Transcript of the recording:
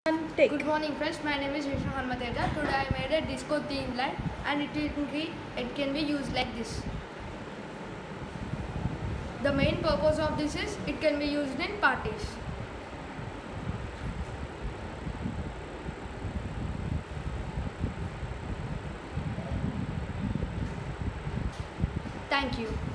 Good morning friends, my name is Vishnu Harmatega. Today I made a disco theme light and it can be used like this. The main purpose of this is it can be used in parties. Thank you.